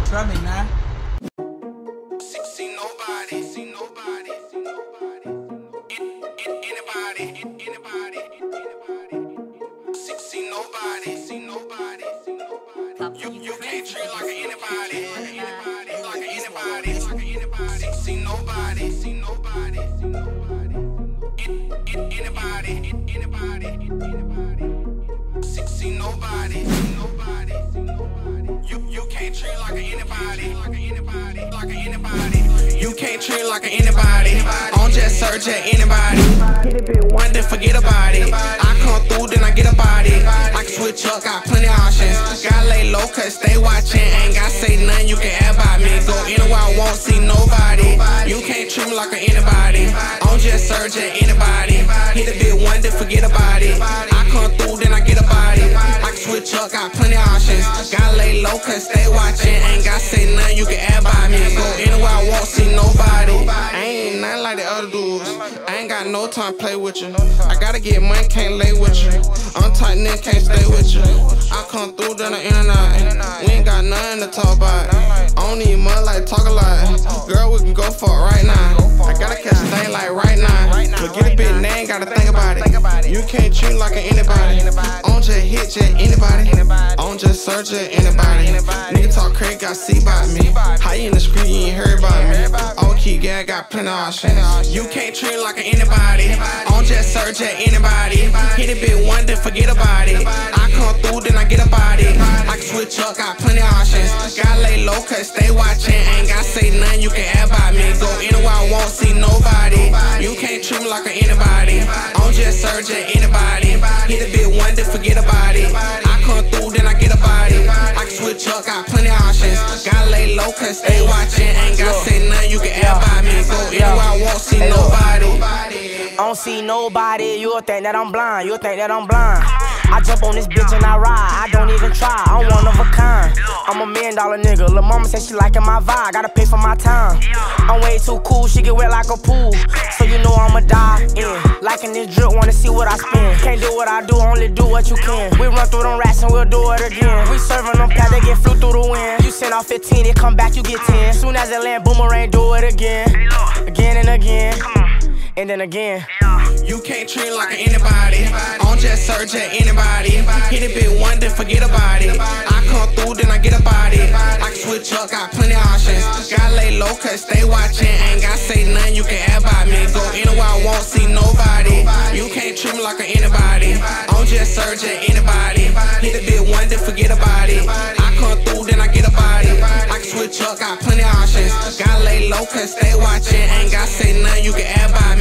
drumming, man. See nobody, see nobody, see nobody. Anybody. See nobody, see nobody, see nobody. You can't treat like anybody, like anybody. See nobody, see nobody, see nobody. Anybody. See nobody, see nobody, see nobody. You can't treat like anybody, like anybody. You can't treat like anybody. On just search at anybody. Hit it bit one, then forget about it. I come through, then I get a body. I can switch up, got plenty options. Gotta lay low, cause stay watching. Ain't gotta say nothing, you can add by me. Go anywhere I won't see nobody. You can't treat me like anybody. On just search at anybody. Hit a bit one, then forget about it. I come through, then I get a body. I can switch up, got plenty options. Gotta lay low, cause stay watching. Ain't gotta say nothing, you can add by me. Go anywhere I won't see nobody. I ain't nothing like the other dudes. I ain't got no time to play with you. I gotta get money, can't lay with you. I'm tight, nigga, can't stay with you. I come through, then I in and out. We ain't got nothing to talk about. I don't need money, like talk a lot. Girl, we can go for it right now. I gotta catch a thing like right now. Forget a bit, name, gotta think about it. You can't treat like anybody. On just hit just anybody. On just search at anybody. Nigga talk crazy, got see about me. How you in the street, you ain't heard about me. All key gas, got plenty of options. You can't treat like anybody. On just search at anybody. Hit a bit one, then forget about it. I come through, then I get a body. I can switch up, got plenty of options. Gotta lay low, cause stay watching. Ain't gotta say nothing, you can add by me. Go anywhere I won't see nobody. You can't treat me like anybody. On just search at anybody. Hit a bit one, then forget about it. I come through, then I get a body. I can switch up, got plenty of options. Gotta lay low, cause stay watching. Ain't gotta say nothing, you can add by me. Go anywhere I won't see nobody. I don't see nobody, you'll think that I'm blind, you'll think that I'm blind. I jump on this bitch and I ride, I don't even try, I'm one of a kind. I'm $1 million nigga, lil' mama said she liking my vibe, gotta pay for my time. I'm way too cool, she get wet like a pool, so you know I'ma dive in. Liking this drip, wanna see what I spend. Can't do what I do, only do what you can. We run through them rats and we'll do it again. We serving them packs, they get flew through the wind. You send off 15, they come back, you get 10. Soon as it land, boomerang, do it again. Again and again. And then again. You can't treat like anybody. On just search at anybody. Hit a bit one, then forget about it. I come through, then I get a body. I can switch up, got plenty of options. Gotta lay low, cause stay watching. Ain't gotta say nothing, you can add by me. Go anywhere I won't see nobody. You can't treat me like anybody. On just search at anybody. Hit a bit one, then forget about it. I come through, then I get a body. I can switch up, got plenty of options. Gotta lay low, cause stay watching. Ain't gotta say nothing, you can add by me.